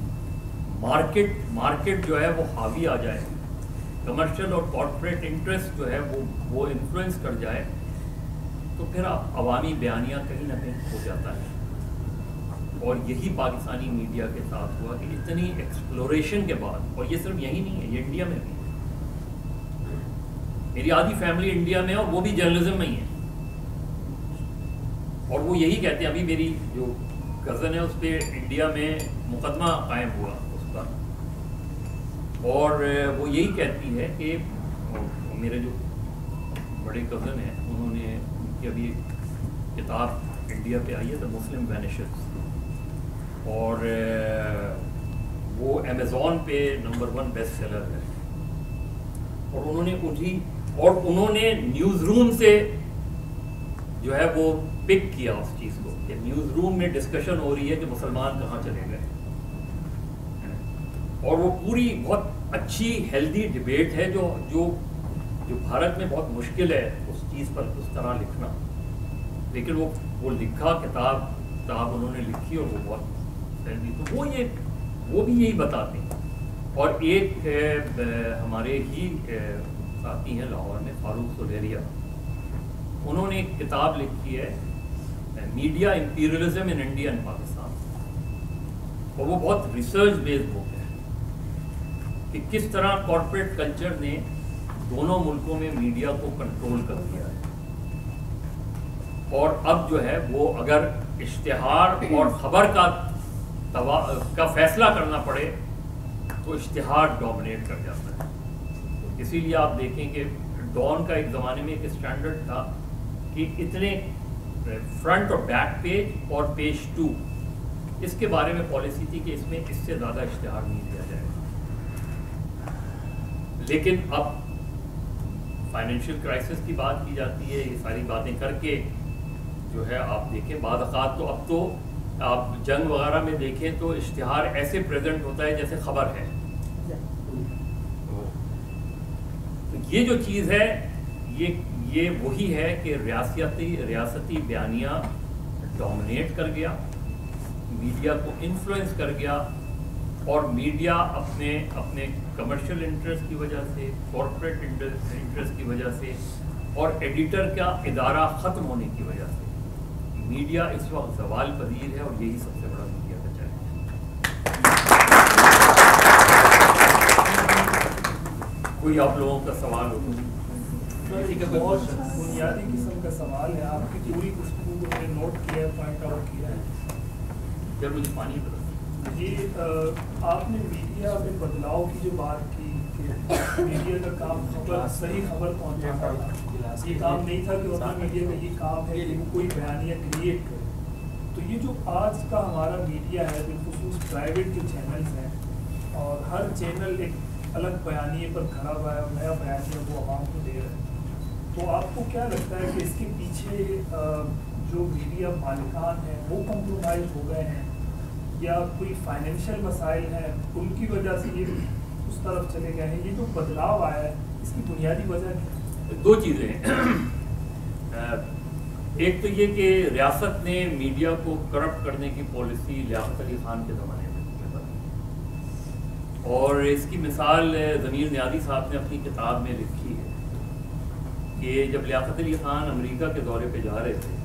مارکیٹ جو ہے وہ حاوی آ جائے، کمرشل اور کارپوریٹ انٹرسٹ جو ہے وہ انفلوئنس کر جائے، تو پھر عوامی بیانیہ کہیں نہ کہیں ہو جاتا ہے. اور یہی پاکستانی میڈیا کے ساتھ ہوا کہ اتنی ایکسپلوریشن کے بعد، اور یہ صرف یہی نہیں ہے، یہ انڈیا میں بھی ہے. میری آدھی فیملی انڈیا میں ہے اور وہ بھی جرنلزم میں ہی ہے، اور وہ یہی کہتے ہیں. ابھی میری جو کزن ہے اس پہ انڈیا میں مقدمہ قائم ہوا اس کا، اور وہ یہی کہتی ہے کہ میرے جو بڑے کزن ہیں انہوں نے ان کی ابھی کتاب انڈیا پہ آئی ہے دا مسلم وینشز، اور وہ امیزون پہ نمبر 1 بیسٹ سیلر ہے. اور انہوں نے نیوز روم سے جو ہے وہ پک کیا اس چیز کو کہ نیوز روم میں ڈسکشن ہو رہی ہے کہ مسلمان کہاں چلے گئے، اور وہ پوری بہت اچھی ہیلدی ڈبیٹ ہے جو بھارت میں بہت مشکل ہے اس چیز پر اس طرح لکھنا. لیکن وہ لکھا کتاب انہوں نے لکھی اور وہ بہت ہیلدی. تو وہ بھی یہی بتاتے ہیں. اور ایک ہمارے ہی ساتھی ہیں لاہور میں فاروق سلیریا، انہوں نے ایک کتاب لکھی ہے media imperialism in India and Pakistan, اور وہ بہت ریسرچ بیسڈ بک ہے کہ کس طرح کارپوریٹ کلچر نے دونوں ملکوں میں میڈیا کو کنٹرول کر دیا ہے. اور اب جو ہے وہ اگر اشتہار اور خبر کا فیصلہ کرنا پڑے تو اشتہار ڈومینیٹ کر جاتا ہے. اسی لیے آپ دیکھیں کہ ڈان کا ایک زمانے میں ایک اسٹینڈرڈ تھا کہ اتنے فرنٹ اور بیک پیج اور پیج 2 اس کے بارے میں پالیسی تھی کہ اس میں اس سے زیادہ اشتہار نہیں دیا جائے گا. لیکن اب فائنینشیل کرائسس کی بات کی جاتی ہے، یہ ساری باتیں کر کے جو ہے آپ دیکھیں بعض اوقات تو اب تو آپ جنگ وغیرہ میں دیکھیں تو اشتہار ایسے پریزنٹ ہوتا ہے جیسے خبر ہے. تو یہ جو چیز ہے یہ وہی ہے کہ ریاستی بیانیہ ڈومینیٹ کر گیا، میڈیا کو انفلوئنس کر گیا، اور میڈیا اپنے کمرشل انٹرسٹ کی وجہ سے، کارپوریٹ انٹرسٹ کی وجہ سے، اور ایڈیٹر کا ادارہ ختم ہونے کی وجہ سے میڈیا اس وقت زوال پذیر ہے، اور یہی سب سے بڑا میڈیا کا چیلنج. کوئی آپ لوگوں کا سوال ہو؟ بہت بنیادی قسم کا سوال ہے، آپ کی پوری گفتگو کو میں نے نوٹ کیا ہے، پوائنٹ آؤٹ کیا ہے. پھر مجھے پانی بتا. جی آپ نے میڈیا میں بدلاؤ کی جو بات کی کہ میڈیا کا کام صحیح خبر پہنچانا تھا، یہ کام نہیں تھا کہ اور میڈیا کا یہ کام ہے کہ وہ کوئی بیانیہ کریٹ کرے. تو یہ جو آج کا ہمارا میڈیا ہے بالخصوص پرائیویٹ جو چینلز ہیں، اور ہر چینل ایک الگ بیانیے پر کھڑا ہوا ہے اور نیا بیانیہ وہ عوام کو دے رہا ہے. تو آپ کو کیا لگتا ہے کہ اس کے پیچھے جو میڈیا مالکان ہیں وہ کمپرومائز ہو گئے ہیں، یا کوئی فائنینشیل مسائل ہیں ان کی وجہ سے یہ اس طرف چلے گئے ہیں؟ یہ جو بدلاؤ آیا ہے اس کی بنیادی وجہ کیا ہے؟ دو چیزیں ہیں. ایک تو یہ کہ ریاست نے میڈیا کو کرپٹ کرنے کی پالیسی لیاقت علی خان کے زمانے میں کی، اور اس کی مثال ضمیر نیازی صاحب نے اپنی کتاب میں لکھی ہے کہ جب لیاقت علی خان امریکہ کے دورے پہ جا رہے تھے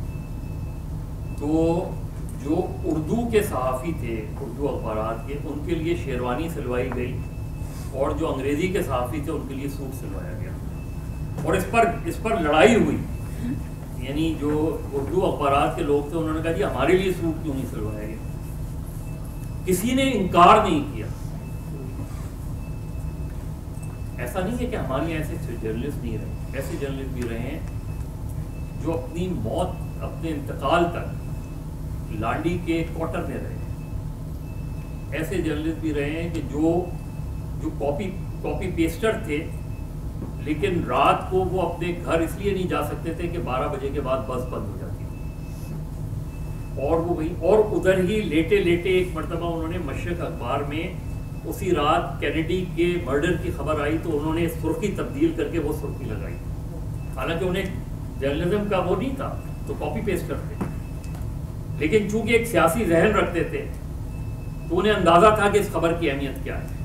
تو جو اردو کے صحافی تھے، اردو اخبارات کے، ان کے لیے شیروانی سلوائی گئی، اور جو انگریزی کے صحافی تھے ان کے لیے سوٹ سلوایا گیا، اور اس پر لڑائی ہوئی. یعنی جو اردو اخبارات کے لوگ تھے انہوں نے کہا جی ہمارے لیے سوٹ کیوں نہیں سلوایا گیا. کسی نے انکار نہیں کیا. ایسا نہیں ہے کہ ہمارے یہاں ایسے جرنلسٹ نہیں رہے، ایسے جرنلسٹ بھی رہے ہیں جو اپنی موت، اپنے انتقال تک لانڈی کے کوارٹر میں رہے ہیں، ایسے جرنلسٹ بھی رہے ہیں کہ جو کاپی پیسٹر تھے، لیکن رات کو وہ اپنے گھر اس لیے نہیں جا سکتے تھے کہ 12 بجے کے بعد بس بند ہو جاتی تھی، اور وہ وہیں اور ادھر ہی لیٹے ایک مرتبہ انہوں نے مشرق اخبار میں اسی رات کینیڈی کے مرڈر کی خبر آئی تو انہوں نے سرخی تبدیل کر کے وہ سرخی لگائی، حالانکہ انہیں جرنلزم کا وہ نہیں تھا، تو کاپی پیسٹر تھے، لیکن چونکہ ایک سیاسی ذہن رکھتے تھے تو انہیں اندازہ تھا کہ اس خبر کی اہمیت کیا ہے،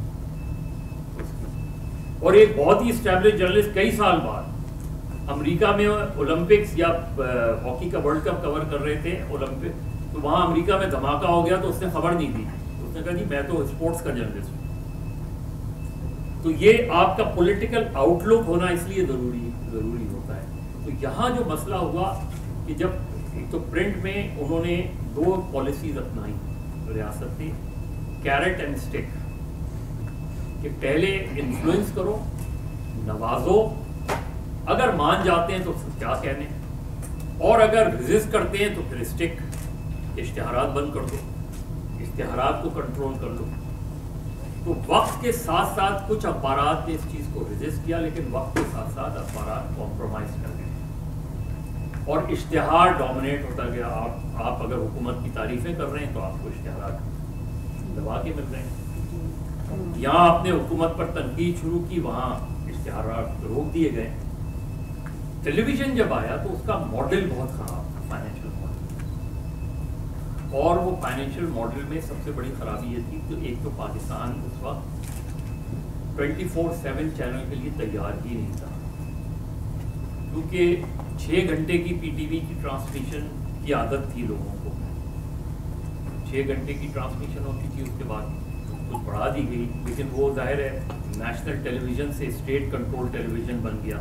اور ایک بہت ہی اسٹیبلش جرنلسٹ کئی سال بعد امریکہ میں اولمپکس یا ہاکی کا ورلڈ کپ کور کر رہے تھے اولمپک، تو وہاں امریکہ میں دھماکہ ہو گیا تو اس نے خبر نہیں دی، اس نے کہا جی میں تو اسپورٹس کا جرنلسٹ ہوں۔ تو یہ آپ کا پولیٹیکل آؤٹ لک ہونا اس لیے ضروری ہوتا ہے۔ تو یہاں جو مسئلہ ہوا کہ جب ایک تو پرنٹ میں انہوں نے 2 پالیسیز اپنائی ریاست نے، کیرٹ اینڈ اسٹک، کہ پہلے انفلوئنس کرو، نوازو، اگر مان جاتے ہیں تو کیا کہنے، اور اگر ریزسٹ کرتے ہیں تو پھر اسٹک، اشتہارات بند کر دو، اشتہارات کو کنٹرول کر لو۔ تو وقت کے ساتھ ساتھ کچھ اخبارات نے اس چیز کو ریزسٹ کیا، لیکن وقت کے ساتھ ساتھ اخبارات کمپرومائز کر گئے اور اشتہار ڈومینیٹ ہوتا گیا۔ آپ اگر حکومت کی تعریفیں کر رہے ہیں تو آپ کو اشتہارات دبا کے مل رہے ہیں، یہاں آپ نے حکومت پر تنقید شروع کی، وہاں اشتہارات روک دیے گئے۔ ٹیلی ویژن جب آیا تو اس کا ماڈل بہت خراب تھا، فائنینشیل ماڈل، اور وہ فائنینشیل ماڈل میں سب سے بڑی خرابی یہ تھی کہ ایک تو پاکستان اس وقت 24/7 چینل کے لیے تیار ہی نہیں تھا، کیونکہ 6 گھنٹے کی پی ٹی وی کی ٹرانسمیشن کی عادت تھی لوگوں کو، 6 گھنٹے کی ٹرانسمیشن ہوتی تھی، اس کے بعد کچھ بڑھا دی گئی، لیکن وہ ظاہر ہے نیشنل ٹیلی ویژن سے اسٹیٹ کنٹرول ٹیلی ویژن بن گیا۔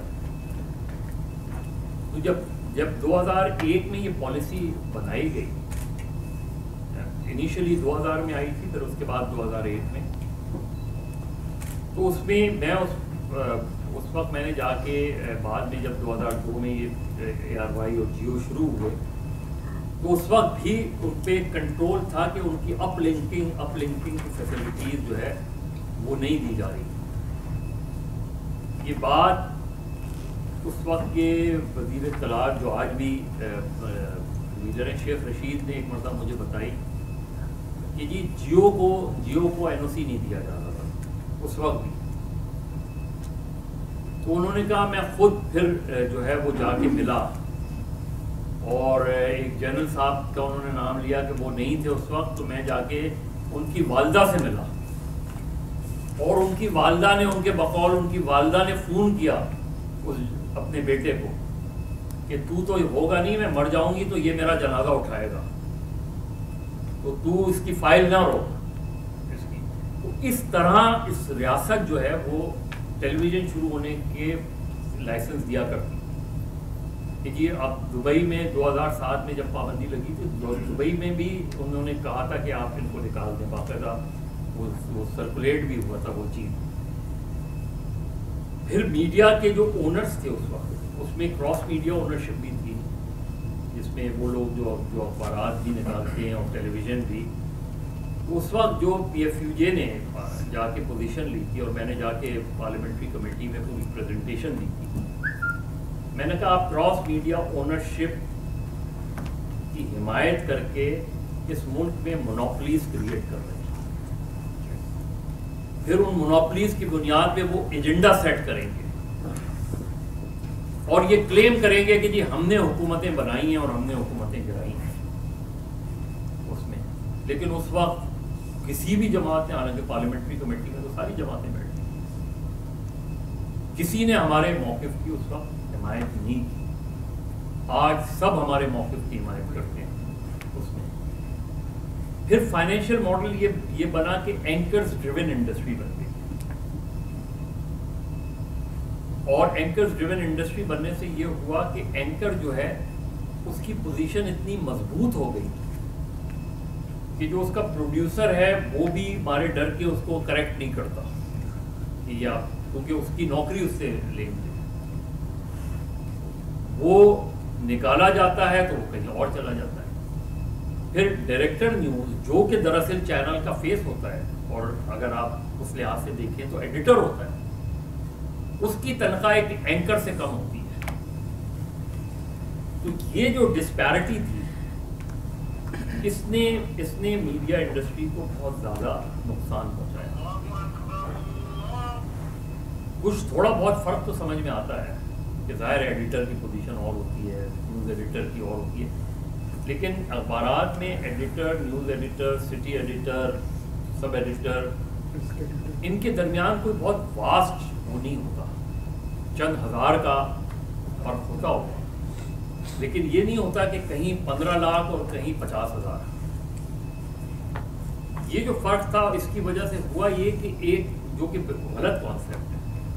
تو جب 2001 میں یہ پالیسی بنائی گئی، انیشلی 2000 میں آئی تھی، پھر اس کے بعد 2001 میں، تو اس میں میں اس وقت میں نے جا کے بعد میں جب 2002 میں یہ ARY اور جیو شروع ہوئے تو اس وقت بھی ان پہ کنٹرول تھا کہ ان کی اپ لنکنگ کی فیسلٹیز جو ہے وہ نہیں دی جا رہی۔ یہ بات اس وقت کے وزیر اطلاعات جو آج بھی لیڈر ہیں، شیخ رشید نے ایک مرتبہ مجھے بتائی کہ جی جیو کو NOC نہیں دیا جا رہا تھا اس وقت بھی، تو انہوں نے کہا میں خود پھر جو ہے وہ جا کے ملا، اور ایک جنرل صاحب کا انہوں نے نام لیا کہ وہ نہیں تھے اس وقت، تو میں جا کے ان کی والدہ سے ملا، اور ان کی والدہ نے ان کے بقول ان کی والدہ نے فون کیا اپنے بیٹے کو کہ تو ہوگا نہیں، میں مر جاؤں گی تو یہ میرا جنازہ اٹھائے گا، تو اس کی فائل نہ روک اس کی۔ تو اس طرح اس ریاست جو ہے وہ ٹیلی ویژن شروع ہونے کے لائسنس دیا کرتی کہ جی اب دبئی میں 2007 میں جب پابندی لگی تھی، دبئی میں بھی انہوں نے کہا تھا کہ آپ ان کو نکال دیں، باقاعدہ وہ سرکولیٹ بھی ہوا تھا وہ چیز۔ پھر میڈیا کے جو اونرز تھے اس وقت، اس میں کراس میڈیا اونرشپ بھی تھی، جس میں وہ لوگ جو اخبارات بھی نکالتے ہیں اور ٹیلی ویژن بھی، اس وقت جو PFUJ نے جا کے پوزیشن لی تھی، اور میں نے جا کے پارلیمنٹری کمیٹی میں پوری پریزنٹیشن دی تھی، میں نے کہا آپ کراس میڈیا اونرشپ کی حمایت کر کے اس ملک میں مونوپلیز کریٹ کر رہے ہیں، پھر ان مونوپلیز کی بنیاد پہ وہ ایجنڈا سیٹ کریں گے اور یہ کلیم کریں گے کہ جی ہم نے حکومتیں بنائی ہیں اور ہم نے حکومتیں گرائی ہیں اس میں۔ لیکن اس وقت کسی بھی جماعت نے، حالانکہ پارلیمنٹری کمیٹی میں تو ساری جماعتیں بیٹھی، کسی نے ہمارے موقف کی اس وقت حمایت نہیں کی۔ آج سب ہمارے موقف کی حمایت کرتے ہیں اس میں۔ پھر فائنینشیل ماڈل یہ بنا کہ اینکرز ڈریون انڈسٹری بن گئی، اور اینکرز ڈریون انڈسٹری بننے سے یہ ہوا کہ اینکر جو ہے اس کی پوزیشن اتنی مضبوط ہو گئی کہ جو اس کا پروڈیوسر ہے وہ بھی ہمارے ڈر کے اس کو کریکٹ نہیں کرتا کہ کیونکہ اس کی نوکری اس سے لیں گے. وہ نکالا جاتا ہے تو وہ کہیں اور چلا جاتا ہے. پھر ڈائریکٹر نیوز جو کہ دراصل چینل کا فیس ہوتا ہے، اور اگر آپ اس لحاظ سے دیکھیں تو ایڈیٹر ہوتا ہے، اس کی تنخواہ ایک اینکر سے کم ہوتی ہے. تو یہ جو ڈسپیرٹی تھی اس نے میڈیا انڈسٹری کو بہت زیادہ نقصان پہنچایا. کچھ تھوڑا بہت فرق تو سمجھ میں آتا ہے کہ ظاہر ایڈیٹر کی پوزیشن اور ہوتی ہے، نیوز ایڈیٹر کی اور ہوتی ہے، لیکن اخبارات میں editor, news editor, city editor, sub editor, ان کے درمیان کوئی بہت واسٹ وہ نہیں ہوتا. چند ہزار کا فرق ہوتا ہوگا، لیکن یہ نہیں ہوتا کہ کہیں 15 لاکھ اور کہیں 50,000. یہ جو فرق تھا اس کی وجہ سے ہوا یہ کہ ایک جو کہ غلط کانسیپٹ ہے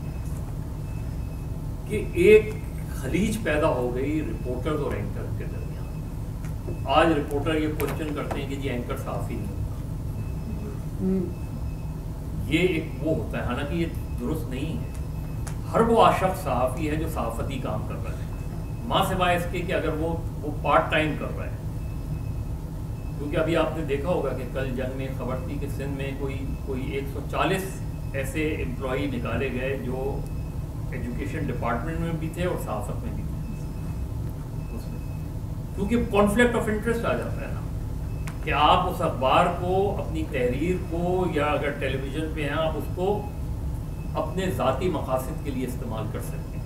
کہ ایک خلیج پیدا ہو گئی رپورٹرز اور اینکر کے درمیان. آج رپورٹر یہ کوشچن کرتے ہیں کہ جی اینکر صحافی نہیں ہوتا. یہ ایک وہ ہوتا ہے، حالانکہ یہ درست نہیں ہے. ہر وہ عاشق صحافی ہے جو صحافتی کام کر رہا ہے، ماں سوائے اس کے کہ اگر وہ پارٹ ٹائم کر رہا ہے. کیونکہ ابھی آپ نے دیکھا ہوگا کہ کل جنگ میں خبر تھی کہ سندھ میں کوئی 140 ایسے امپلائی نکالے گئے جو ایجوکیشن ڈپارٹمنٹ میں بھی تھے اور صحافت میں بھی تھے. اس میں کیونکہ کانفلکٹ آف انٹرسٹ آ جاتا ہے نا، کہ آپ اس اخبار کو، اپنی تحریر کو، یا اگر ٹیلی ویژن پہ ہیں آپ اس کو اپنے ذاتی مقاصد کے لیے استعمال کر سکتے ہیں.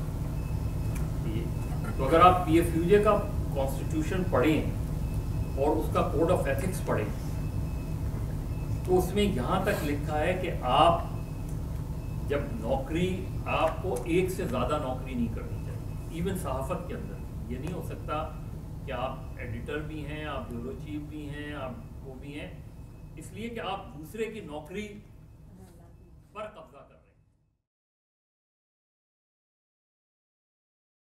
تو اگر آپ پی ایف یو جے کا کانسٹیٹیوشن پڑھیں اور اس کا کوڈ آف ایتھکس پڑھیں تو اس میں یہاں تک لکھا ہے کہ آپ جب نوکری، آپ کو ایک سے زیادہ نوکری نہیں کرنی چاہیے. ایون صحافت کے اندر یہ نہیں ہو سکتا کہ آپ ایڈیٹر بھی ہیں، آپ بیورو چیف بھی ہیں، آپ وہ بھی ہیں، اس لیے کہ آپ دوسرے کی نوکری پر قبضہ کریں.